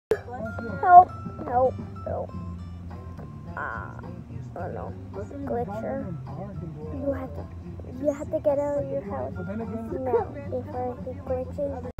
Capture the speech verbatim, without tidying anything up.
Help, help, help. Ah, oh no, glitcher. You have to, you have to get out of your house now before he glitches.